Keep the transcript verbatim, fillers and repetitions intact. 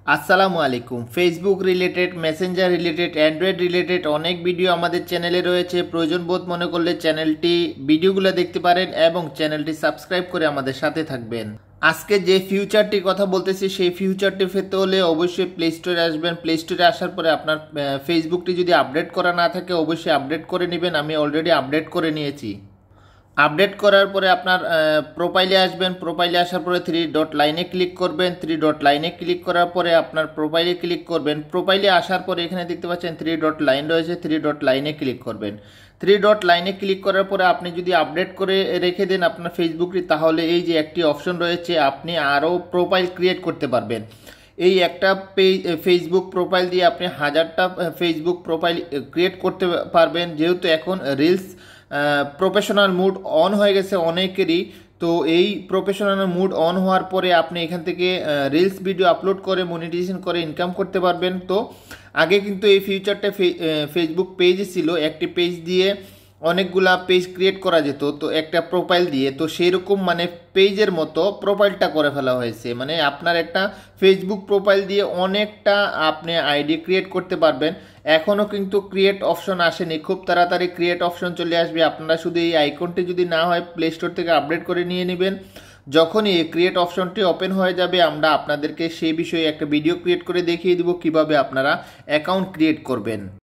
আসসালামু আলাইকুম। Facebook related, Messenger related, Android related অনেক ভিডিও আমাদের চ্যানেলে রয়েছে। প্রয়োজন বোধ মনে করলে চ্যানেলটি ভিডিওগুলো দেখতে পারেন এবং চ্যানেলটি সাবস্ক্রাইব করে আমাদের সাথে থাকবেন। আজকে যে ফিউচারটির কথা বলতেছি সেই ফিউচারটি পেতে হলে অবশ্যই প্লে স্টোরে আসবেন। প্লে স্টোরে আসার পরে আপনার ফেসবুকটি যদি আপডেট করা না থাকে অবশ্যই আপডেট করে নেবেন। আমি অলরেডি আপডেট করে নিয়েছি। আপডেট করার পরে আপনার প্রোফাইলে আসবেন। প্রোফাইলে আসার পরে থ্রি ডট লাইনে ক্লিক করবেন। থ্রি ডট লাইনে ক্লিক করার পরে আপনার প্রোফাইলে ক্লিক করবেন। প্রোফাইলে আসার পরে এখানে দেখতে পাচ্ছেন থ্রি ডট লাইন রয়েছে, থ্রি ডট লাইনে ক্লিক করবেন। থ্রি ডট লাইনে ক্লিক করার পরে আপনি যদি আপডেট করে রেখে দেন আপনার ফেসবুকটি, তাহলে এই যে একটি অপশন রয়েছে আপনি আরও প্রোফাইল ক্রিয়েট করতে পারবেন। এই একটা পেজ ফেসবুক প্রোফাইল দিয়ে আপনি হাজারটা ফেসবুক প্রোফাইল ক্রিয়েট করতে পারবেন। যেহেতু এখন রিলস প্রফেশনাল মুড অন হয়ে গেছে অনেকেরই, তো এই প্রফেশনাল মুড অন হওয়ার পরে আপনি এখান থেকে রিলস ভিডিও আপলোড করে মনিটাইজেশন করে ইনকাম করতে পারবেন। তো আগে কিন্তু এই ফিউচারটা ফেসবুক পেজ ছিল, একটি পেজ দিয়ে অনেকগুলা পেজ ক্রিয়েট করা যেত, তো একটা প্রোফাইল দিয়ে, তো সেই রকম মানে পেজের মতো প্রোফাইলটা করে ফেলা হয়েছে। মানে আপনার একটা ফেসবুক প্রোফাইল দিয়ে অনেকটা আপনি আইডি ক্রিয়েট করতে পারবেন। এখনও কিন্তু ক্রিয়েট অপশন আসেনি, খুব তাড়াতাড়ি ক্রিয়েট অপশন চলে আসবে। আপনারা শুধু এই আইকনটি যদি না হয় প্লে স্টোর থেকে আপডেট করে নিয়ে নেবেন। যখনই এই ক্রিয়েট অপশনটি ওপেন হয়ে যাবে আমরা আপনাদেরকে সেই বিষয়ে একটা ভিডিও ক্রিয়েট করে দেখিয়ে দিব কিভাবে আপনারা অ্যাকাউন্ট ক্রিয়েট করবেন।